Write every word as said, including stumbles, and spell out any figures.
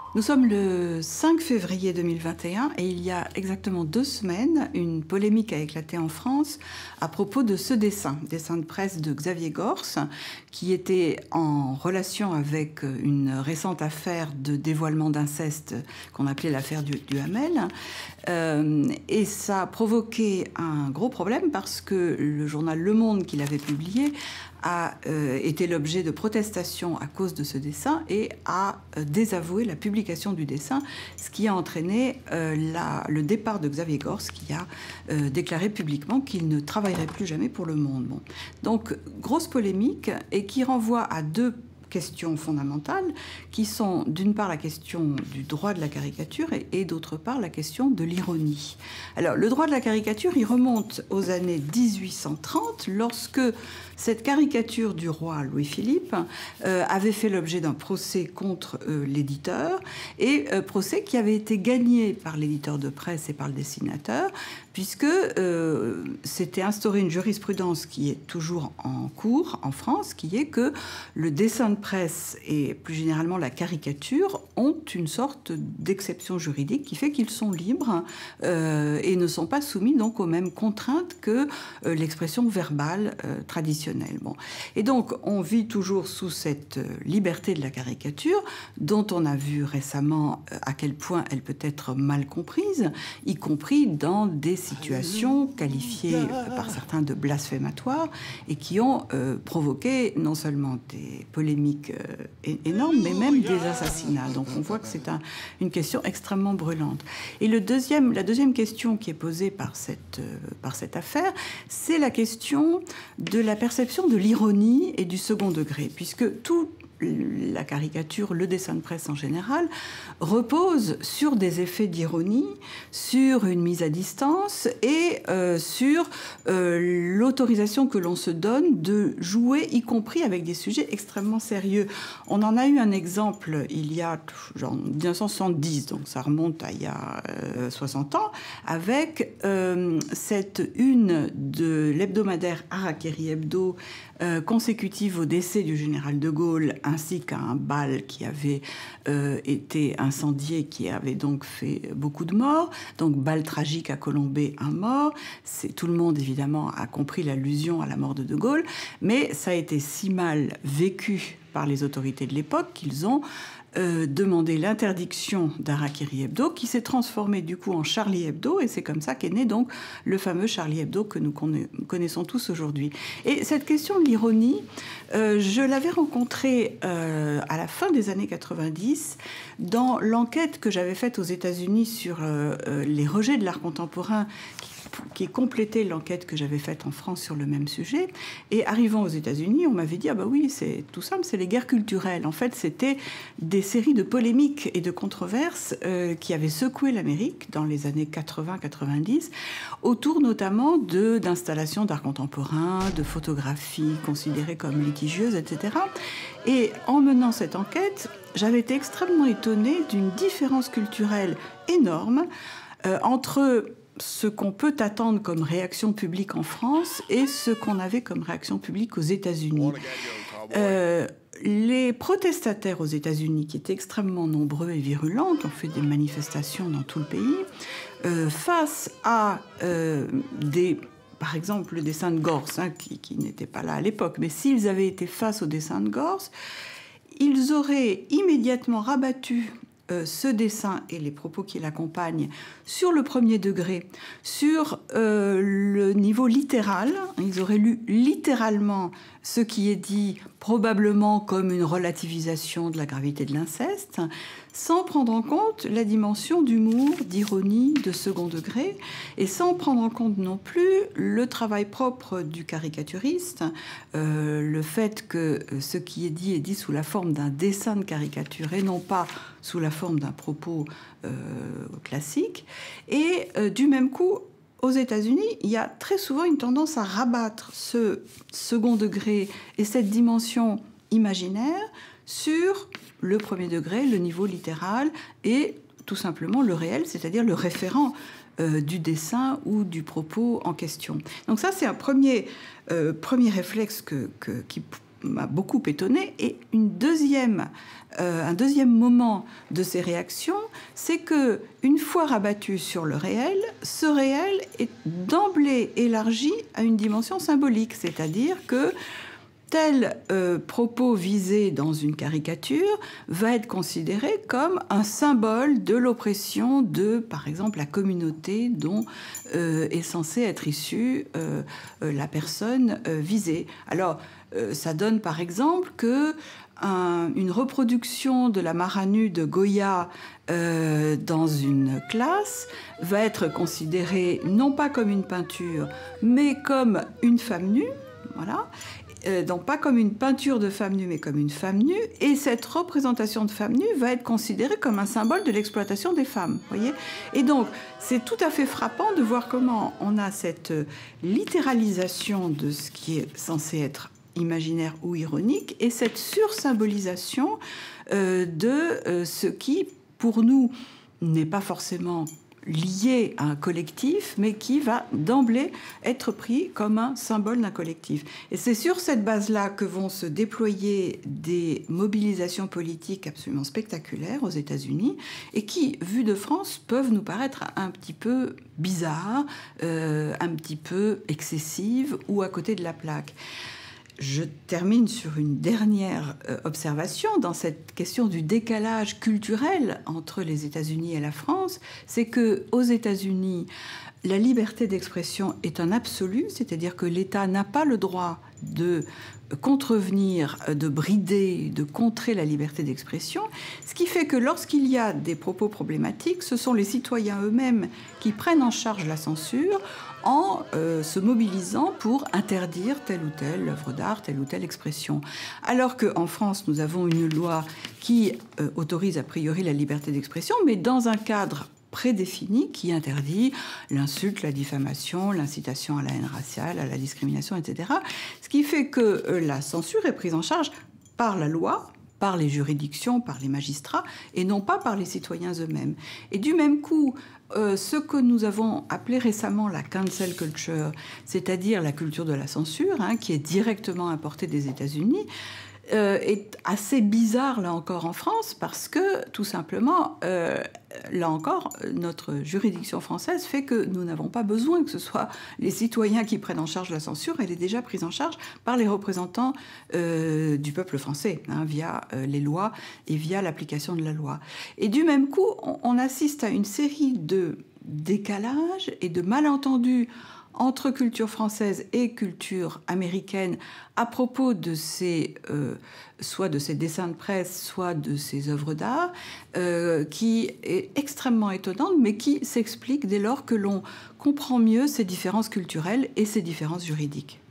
Nous sommes le cinq février deux mille vingt et un et il y a exactement deux semaines, une polémique a éclaté en France à propos de ce dessin, dessin de presse de Xavier Gorce, qui était en relation avec une récente affaire de dévoilement d'inceste qu'on appelait l'affaire du, du Hamel. Euh, et ça a provoqué un gros problème parce que le journal Le Monde qui l'avait publié a euh, été l'objet de protestations à cause de ce dessin et a euh, désavoué la publication du dessin, ce qui a entraîné euh, la, le départ de Xavier Gorce, qui a euh, déclaré publiquement qu'il ne travaillerait plus jamais pour Le Monde. Bon. Donc, grosse polémique, et qui renvoie à deux questions fondamentales, qui sont d'une part la question du droit de la caricature et, et d'autre part la question de l'ironie. Alors, le droit de la caricature, il remonte aux années mille huit cent trente, lorsque cette caricature du roi Louis-Philippe euh, avait fait l'objet d'un procès contre euh, l'éditeur, et euh, procès qui avait été gagné par l'éditeur de presse et par le dessinateur, puisque euh, s'était instauré une jurisprudence qui est toujours en cours en France, qui est que le dessin de presse et plus généralement la caricature ont une sorte d'exception juridique qui fait qu'ils sont libres euh, et ne sont pas soumis donc aux mêmes contraintes que euh, l'expression verbale euh, traditionnelle. Bon. Et donc on vit toujours sous cette euh, liberté de la caricature dont on a vu récemment euh, à quel point elle peut être mal comprise, y compris dans des situations qualifiées par certains de blasphématoires et qui ont euh, provoqué non seulement des polémiques euh, énormes, mais même des assassinats. Donc on voit que c'est un, une question extrêmement brûlante. Et le deuxième, la deuxième question qui est posée par cette, euh, par cette affaire, c'est la question de la perception de l'ironie et du second degré, puisque tout la caricature, le dessin de presse en général, repose sur des effets d'ironie, sur une mise à distance et euh, sur euh, l'autorisation que l'on se donne de jouer, y compris avec des sujets extrêmement sérieux. On en a eu un exemple il y a genre mille neuf cent soixante-dix, donc ça remonte à il y a euh, soixante ans, avec euh, cette une de l'hebdomadaire Harakiri Hebdo euh, consécutive au décès du général de Gaulle, ainsi qu'à un bal qui avait euh, été incendié, qui avait donc fait beaucoup de morts. Donc, bal tragique à Colombey, un mort. C'est, tout le monde, évidemment, a compris l'allusion à la mort de De Gaulle, mais ça a été si mal vécu par les autorités de l'époque qu'ils ont euh, demandé l'interdiction d'Harakiri Hebdo, qui s'est transformé du coup en Charlie Hebdo, et c'est comme ça qu'est né donc le fameux Charlie Hebdo que nous connaissons tous aujourd'hui. Et cette question de l'ironie, euh, je l'avais rencontrée euh, à la fin des années quatre-vingt-dix dans l'enquête que j'avais faite aux États-Unis sur euh, euh, les rejets de l'art contemporain, qui qui complétait l'enquête que j'avais faite en France sur le même sujet. Et arrivant aux États-Unis, on m'avait dit « Ah bah oui, c'est tout simple, c'est les guerres culturelles ». En fait, c'était des séries de polémiques et de controverses euh, qui avaient secoué l'Amérique dans les années quatre-vingts quatre-vingt-dix, autour notamment de, d'installations d'art contemporain, de photographies considérées comme litigieuses, et cetera. Et en menant cette enquête, j'avais été extrêmement étonnée d'une différence culturelle énorme euh, entre ce qu'on peut attendre comme réaction publique en France et ce qu'on avait comme réaction publique aux États-Unis. Euh, les protestataires aux États-Unis, qui étaient extrêmement nombreux et virulents, qui ont fait des manifestations dans tout le pays, euh, face à euh, des... Par exemple, le dessin de Gorce, hein, qui, qui n'était pas là à l'époque, mais s'ils avaient été face au dessin de Gorce, ils auraient immédiatement rabattu Euh, ce dessin et les propos qui l'accompagnent sur le premier degré, sur euh, le niveau littéral. Ils auraient lu littéralement ce qui est dit probablement comme une relativisation de la gravité de l'inceste, sans prendre en compte la dimension d'humour, d'ironie, de second degré, et sans prendre en compte non plus le travail propre du caricaturiste, euh, le fait que ce qui est dit est dit sous la forme d'un dessin de caricature et non pas sous la forme d'un propos euh, classique. Et euh, du même coup, aux États-Unis, il y a très souvent une tendance à rabattre ce second degré et cette dimension imaginaire sur le premier degré, le niveau littéral et tout simplement le réel, c'est-à-dire le référent euh, du dessin ou du propos en question. Donc ça, c'est un premier, euh, premier réflexe que, que, qui m'a beaucoup étonnée. Et une deuxième, euh, un deuxième moment de ces réactions, c'est que une fois rabattu sur le réel, ce réel est d'emblée élargi à une dimension symbolique, c'est-à-dire que tel euh, propos visé dans une caricature va être considéré comme un symbole de l'oppression de, par exemple, la communauté dont euh, est censée être issue euh, euh, la personne euh, visée. Alors, euh, ça donne par exemple que un, une reproduction de la Mara nue de Goya euh, dans une classe va être considérée non pas comme une peinture, mais comme une femme nue, voilà. Euh, donc pas comme une peinture de femme nue, mais comme une femme nue. Et cette représentation de femme nue va être considérée comme un symbole de l'exploitation des femmes. Voyez ? Et donc, c'est tout à fait frappant de voir comment on a cette littéralisation de ce qui est censé être imaginaire ou ironique, et cette sursymbolisation euh, de euh, ce qui, pour nous, n'est pas forcément lié à un collectif, mais qui va d'emblée être pris comme un symbole d'un collectif. Et c'est sur cette base-là que vont se déployer des mobilisations politiques absolument spectaculaires aux États-Unis, et qui, vues de France, peuvent nous paraître un petit peu bizarres, euh, un petit peu excessives ou à côté de la plaque. Je termine sur une dernière observation dans cette question du décalage culturel entre les États-Unis et la France. C'est qu'aux États-Unis, la liberté d'expression est un absolu, c'est-à-dire que l'État n'a pas le droit de contrevenir, de brider, de contrer la liberté d'expression, ce qui fait que lorsqu'il y a des propos problématiques, ce sont les citoyens eux-mêmes qui prennent en charge la censure en euh, se mobilisant pour interdire telle ou telle œuvre d'art, telle ou telle expression. Alors qu'en France, nous avons une loi qui euh, autorise a priori la liberté d'expression, mais dans un cadre prédéfini qui interdit l'insulte, la diffamation, l'incitation à la haine raciale, à la discrimination, et cetera. Ce qui fait que euh, la censure est prise en charge par la loi, par les juridictions, par les magistrats, et non pas par les citoyens eux-mêmes. Et du même coup, euh, ce que nous avons appelé récemment la cancel culture, c'est-à-dire la culture de la censure, hein, qui est directement importée des États-Unis, Euh, est assez bizarre, là encore, en France, parce que, tout simplement, euh, là encore, notre juridiction française fait que nous n'avons pas besoin que ce soit les citoyens qui prennent en charge la censure. Elle est déjà prise en charge par les représentants euh, du peuple français, hein, via euh, les lois et via l'application de la loi. Et du même coup, on, on assiste à une série de décalages et de malentendus entre culture française et culture américaine à propos de ces, euh, soit de ces dessins de presse, soit de ces œuvres d'art, euh, qui est extrêmement étonnante, mais qui s'explique dès lors que l'on comprend mieux ces différences culturelles et ces différences juridiques.